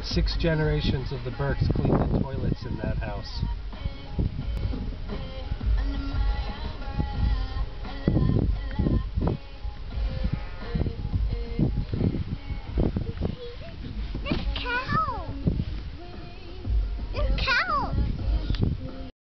6 generations of the Burkes cleaned the toilets in that house.